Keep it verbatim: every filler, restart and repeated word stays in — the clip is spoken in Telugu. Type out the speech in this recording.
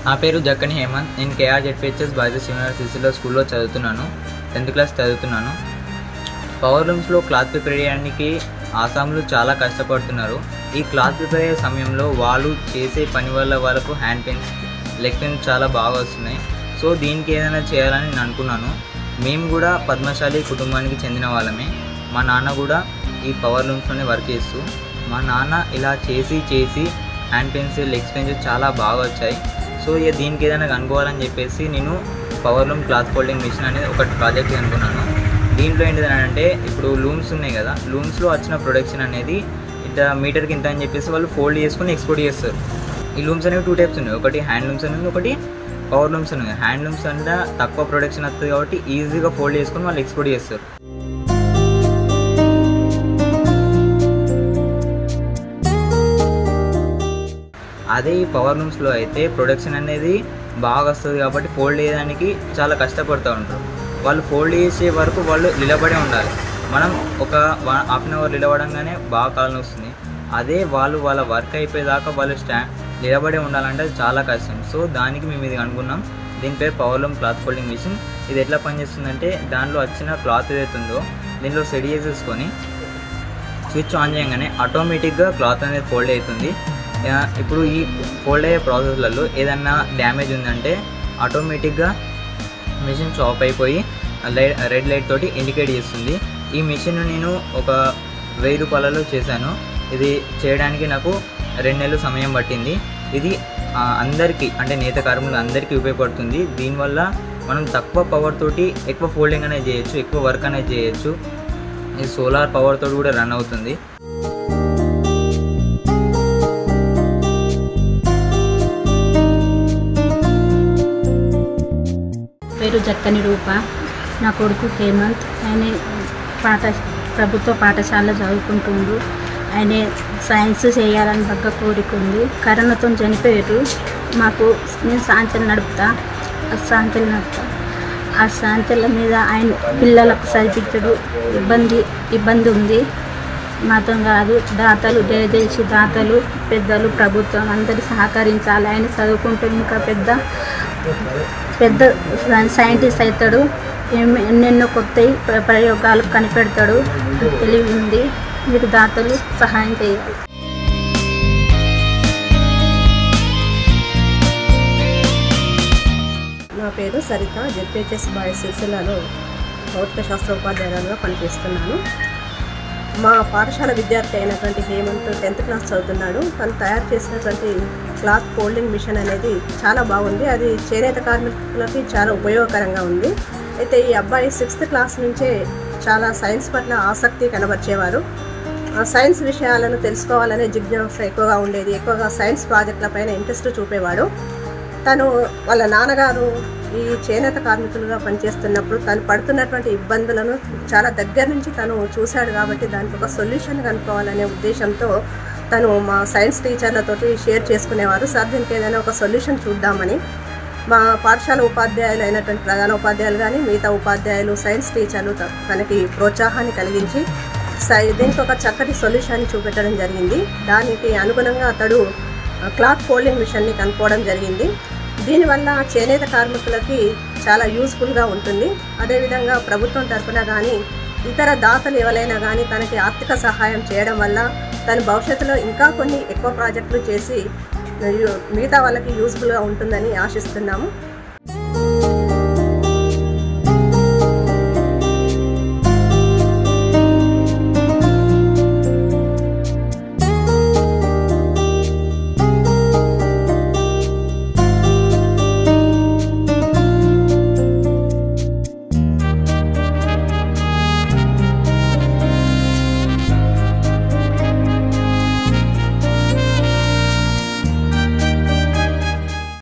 నా పేరు జక్కని హేమంత్. నేను కేఆర్ జెడ్పిహెచ్ఎస్ బాయ్స్ యూనివర్సిటీలో స్కూల్లో చదువుతున్నాను. టెన్త్ క్లాస్ చదువుతున్నాను. పవర్ లూమ్స్లో క్లాత్ ప్రిపేర్ చేయడానికి ఆసాములు చాలా కష్టపడుతున్నారు. ఈ క్లాత్ ప్రిపేర్ అయ్యే సమయంలో వాళ్ళు చేసే పని వల్ల వాళ్ళకు హ్యాండ్ పెయిన్స్, లెగ్ పెయిన్స్ చాలా బాగా వస్తున్నాయి. సో దీనికి ఏదైనా చేయాలని నేను అనుకున్నాను. మేము కూడా పద్మశాలి కుటుంబానికి చెందిన వాళ్ళమే. మా నాన్న కూడా ఈ పవర్ లూమ్స్లోనే వర్క్ చేస్తూ, మా నాన్న ఇలా చేసి చేసి హ్యాండ్ పెయిన్స్, లెగ్ పెయిన్స్ చాలా బాగా వచ్చాయి. సో ఇక దీనికి ఏదైనా కనుక్కోవాలని చెప్పేసి నేను power loom cloth folding machine అనేది ఒక ప్రాజెక్ట్ అనుకున్నాను. దీంట్లో ఏంటిదంటే ఇప్పుడు లూమ్స్ ఉన్నాయి కదా, లూమ్స్లో వచ్చిన ప్రొడక్షన్ అనేది ఇంత మీటర్కి ఇంత అని చెప్పేసి వాళ్ళు ఫోల్డ్ చేసుకుని ఎక్స్పోర్ట్ చేస్తారు. ఈ లూమ్స్ అనేవి టూ టైప్స్ ఉన్నాయి. ఒకటి హ్యాండ్ లూమ్స్ అనేది, ఒకటి పవర్ లూమ్స్ ఉన్నాయి. హ్యాండ్ లూమ్స్ అంటే తక్కువ ప్రొడక్షన్ వస్తుంది కాబట్టి ఈజీగా ఫోల్డ్ చేసుకుని వాళ్ళు ఎక్స్పోర్ట్ చేస్తారు. అదే ఈ పవర్ లూమ్స్లో అయితే ప్రొడక్షన్ అనేది బాగా వస్తుంది కాబట్టి ఫోల్డ్ చేయడానికి చాలా కష్టపడుతూ ఉంటారు. వాళ్ళు ఫోల్డ్ చేసే వరకు వాళ్ళు నిలబడే ఉండాలి. మనం ఒక వన్ హాఫ్ అన్ అవర్ నిలబడంగానే బాగా కాలం వస్తుంది. అదే వాళ్ళు వాళ్ళ వర్క్ అయిపోయేదాకా వాళ్ళు స్టా నిలబడే ఉండాలంటే చాలా కష్టం. సో దానికి మేము ఇది అనుకున్నాం. దీని పేరు power loom cloth folding machine. ఇది ఎట్లా పనిచేస్తుందంటే దాంట్లో వచ్చిన క్లాత్ ఏదైతుందో దీంట్లో సెట్ చేసేసుకొని స్విచ్ ఆన్ చేయగానే ఆటోమేటిక్గా క్లాత్ అనేది ఫోల్డ్ అవుతుంది. ఇప్పుడు ఈ ఫోల్డ్ అయ్యే ప్రాసెస్లలో ఏదన్నా డ్యామేజ్ ఉందంటే ఆటోమేటిక్గా మిషన్ స్టాప్ అయిపోయి లైట్ రెడ్ లైట్ తోటి ఇండికేట్ చేస్తుంది. ఈ మిషన్ నేను ఒక వెయ్యి రూపాయలలో చేశాను. ఇది చేయడానికి నాకు రెండు నెలలు సమయం పట్టింది. ఇది అందరికీ అంటే నేత కార్మికులు అందరికీ ఉపయోగపడుతుంది. దీనివల్ల మనం తక్కువ పవర్ తోటి ఎక్కువ ఫోల్డింగ్ అనేది చేయొచ్చు, ఎక్కువ వర్క్ అనేది చేయొచ్చు. ఇది సోలార్ పవర్ తోటి కూడా రన్ అవుతుంది. పేరు జక్కని రూప. నా కొడుకు హేమంత్. ఆయన పాఠ ప్రభుత్వ పాఠశాలలో చదువుకుంటుండు. ఆయన సైన్స్ చేయాలని బాగా కోరిక ఉంది. కరోనాతో చనిపోయారు. మాకు నేను సాంతలు నడుపుతా, ఆ సాంతలు నడుపుతా ఆ సాంతల మీద ఆయన పిల్లలకు చదివించడు ఇబ్బంది ఇబ్బంది ఉంది. మాతో కాదు, దాతలు దయచేసి దాతలు పెద్దలు ప్రభుత్వం అందరూ సహకరించాలి. ఆయన చదువుకుంటూ ఇంకా పెద్ద పెద్ద సైంటిస్ట్ అవుతాడు. ఎన్నెన్నో కొత్త ప్రయోగాలు కనిపెడతాడు. తెలివి ఉంది. మీరు దాతలు సహాయం చేయాలి. నా పేరు సరిత. జెడ్పిహెచ్ఎస్ బాయ్స్ సిరిసిల్లలో భౌతిక శాస్త్ర ఉపాధ్యాయులుగా పనిచేస్తున్నాను. మా పాఠశాల విద్యార్థి అయినటువంటి హేమంత్ టెన్త్ క్లాస్ చదువుతున్నాడు. తను తయారు చేసినటువంటి క్లాత్ ఫోల్డింగ్ మిషన్ అనేది చాలా బాగుంది. అది చేనేత కార్మికులకి చాలా ఉపయోగకరంగా ఉంది. అయితే ఈ అబ్బాయి సిక్స్త్ క్లాస్ నుంచే చాలా సైన్స్ పట్ల ఆసక్తి కనబరిచేవారు. సైన్స్ విషయాలను తెలుసుకోవాలనే జిజ్ఞాస ఎక్కువగా ఉండేది. ఎక్కువగా సైన్స్ ప్రాజెక్టులపైన ఇంట్రెస్ట్ చూపేవాడు. తను వాళ్ళ నాన్నగారు ఈ చేనేత కార్మికులుగా పనిచేస్తున్నప్పుడు తను పడుతున్నటువంటి ఇబ్బందులను చాలా దగ్గర నుంచి తను చూశాడు కాబట్టి దానికి ఒక సొల్యూషన్ కనుక్కోవాలనే ఉద్దేశంతో తను మా సైన్స్ టీచర్లతోటి షేర్ చేసుకునేవారు. సార్ దీనికి ఏదైనా ఒక సొల్యూషన్ చూద్దామని మా పాఠశాల ఉపాధ్యాయులు అయినటువంటి ప్రధాన ఉపాధ్యాయులు కానీ మిగతా ఉపాధ్యాయులు, సైన్స్ టీచర్లు తనకి ప్రోత్సాహాన్ని కలిగించి సై దీనికి ఒక చక్కటి సొల్యూషన్ చూపెట్టడం జరిగింది. దానికి అనుగుణంగా అతడు క్లాత్ ఫోల్డింగ్ మిషన్ని కనుక్కోవడం జరిగింది. దీనివల్ల చేనేత కార్మికులకి చాలా యూస్ఫుల్గా ఉంటుంది. అదేవిధంగా ప్రభుత్వం తరఫున కానీ ఇతర దాతలు ఎవరైనా కానీ తనకి ఆర్థిక సహాయం చేయడం వల్ల తన భవిష్యత్తులో ఇంకా కొన్ని ఎక్కువ ప్రాజెక్టులు చేసి మిగతా వాళ్ళకి యూస్ఫుల్గా ఉంటుందని ఆశిస్తున్నాము.